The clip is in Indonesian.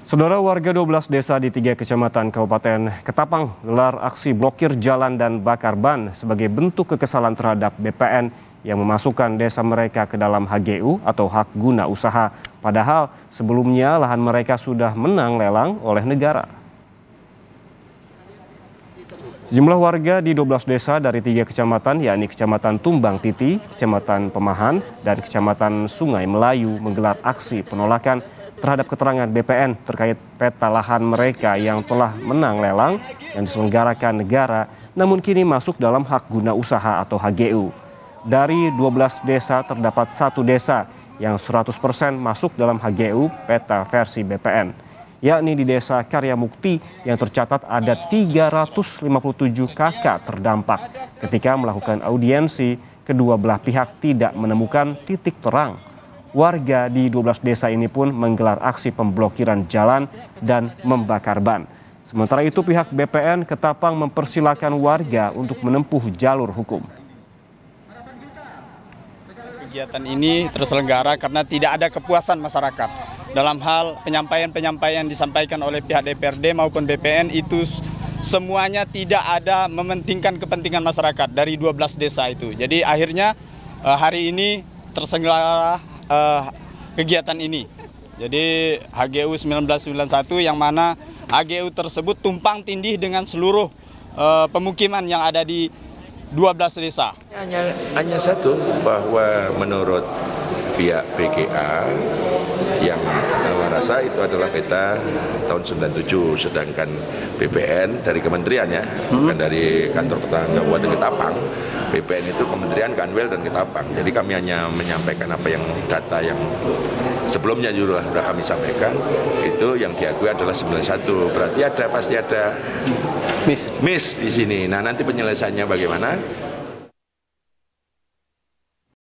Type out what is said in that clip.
Saudara, warga 12 desa di 3 kecamatan Kabupaten Ketapang gelar aksi blokir jalan dan bakar ban sebagai bentuk kekesalan terhadap BPN yang memasukkan desa mereka ke dalam HGU atau hak guna usaha. Padahal sebelumnya lahan mereka sudah menang lelang oleh negara. Sejumlah warga di 12 desa dari 3 kecamatan, yakni Kecamatan Tumbang Titi, Kecamatan Pemahan, dan Kecamatan Sungai Melayu menggelar aksi penolakan terhadap keterangan BPN terkait peta lahan mereka yang telah menang lelang yang diselenggarakan negara namun kini masuk dalam hak guna usaha atau HGU. Dari 12 desa terdapat 1 desa yang 100% masuk dalam HGU peta versi BPN, yakni di desa Karya Mukti yang tercatat ada 357 kakak terdampak. Ketika melakukan audiensi, kedua belah pihak tidak menemukan titik terang. Warga di 12 desa ini pun menggelar aksi pemblokiran jalan dan membakar ban. Sementara itu pihak BPN Ketapang mempersilahkan warga untuk menempuh jalur hukum. Kegiatan ini terselenggara karena tidak ada kepuasan masyarakat. Dalam hal penyampaian-penyampaian disampaikan oleh pihak DPRD maupun BPN itu semuanya tidak ada mementingkan kepentingan masyarakat dari 12 desa itu. Jadi akhirnya hari ini terselenggara kegiatan ini. Jadi HGU 1991 yang mana HGU tersebut tumpang tindih dengan seluruh pemukiman yang ada di 12 desa. Hanya satu, bahwa menurut pihak BGA yang merasa itu adalah peta tahun 97, sedangkan BPN dari kementeriannya, bukan dari kantor pertahanan Kabupaten Ketapang. BPN itu Kementerian Kanwil dan Ketapang. Jadi kami hanya menyampaikan apa yang data yang sebelumnya juga sudah kami sampaikan, itu yang diakui adalah 91. Berarti pasti ada miss di sini. Nah, nanti penyelesaiannya bagaimana?